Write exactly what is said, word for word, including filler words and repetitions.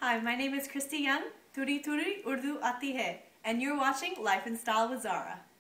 Hi, my name is Kristie Yung. Turi Turi Urdu Aati Hai, and you're watching Life in Style with Zara.